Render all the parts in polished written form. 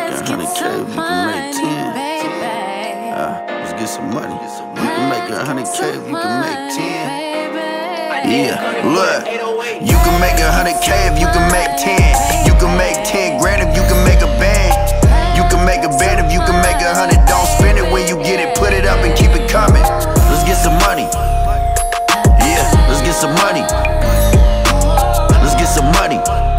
make 100K, you can make 10. Let's get some money. You can make 100K, you can make 10. Yeah, look. You can make 100K if you can make 10. You can make 10 grand if you can make a band. You can make a band if you can make 100. Don't spend it when you get it, put it up and keep it coming. Let's get some money. Yeah, let's get some money. Let's get some money.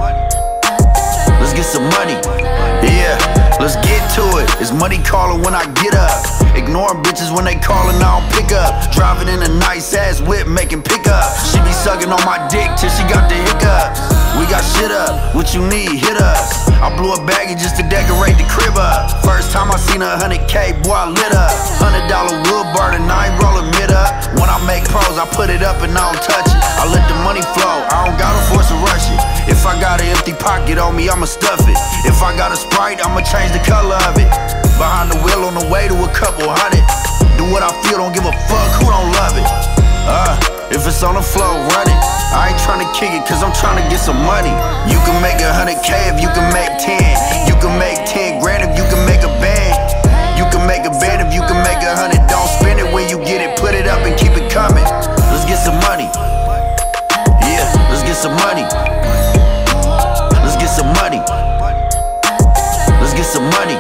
Let's get some money. Yeah, let's get to it. It's money calling when I get up. Ignoring bitches when they callin', I don't pick up. Driving in a nice ass whip, making pickups. She be sucking on my dick till she got the hiccups. We got shit up, what you need, hit us. I blew a baggie just to decorate the crib up. First time I seen 100K, boy, I lit up. $100 wood bar and I ain't rollin' mid up. When I make pros, I put it up and I don't touch it. I let the money flow, I don't gotta force to rush it. If I got an empty pocket on me, I'ma stuff it. If I got a Sprite, I'ma change the color of it. Behind the wheel on the way to a couple hundred. Do what I feel, don't give a fuck who don't love it. If it's on the floor, run it. I ain't tryna kick it, cause I'm tryna get some money. You can make 100K if you can make 10. You can make 10 grand if you can make a band. You can make a band if you can make 100. Don't spend it when you get it, put it up and keep it coming. Let's get some money. Yeah, let's get some money. Let's get some money. Let's get some money.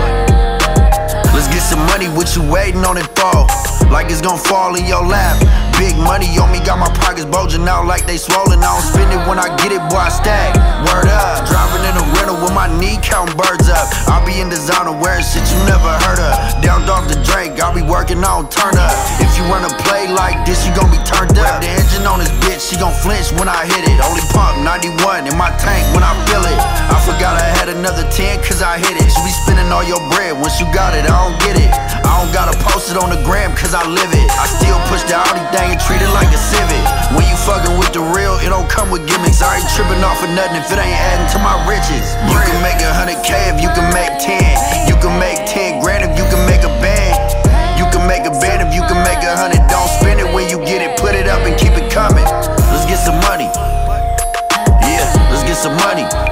Let's get some money, what you waiting on it for? Like it's gon' fall in your lap. Big money on me, got my pockets bulging out like they swollen. I don't spend it when I get it, boy, I stack. Word up, driving in a rental with my knee counting birds up. I'll be in designer wearing shit you never heard of. Down off the drink, I'll be working on turn up. If you run a play like this, you gon' be turned up. The engine on this bitch, she gon' flinch when I hit it. Only pump 91 in my tank when I feel it. I forgot I had another 10 cause I hit it. You be spending all your bread, once you got it, I don't get it. I don't gotta post it on the gram cause I live it. I still push the Audi thing and treat it like a Civic. When you fucking with the real, it don't come with gimmicks. I ain't tripping off of nothing if it ain't adding to my riches. You can make 100K if you can make 10. You can make 10 grand if you can make a band. You can make a band if you can make 100. Don't spend it when you get it, put it up and keep it coming. Let's get some money. Yeah, let's get some money.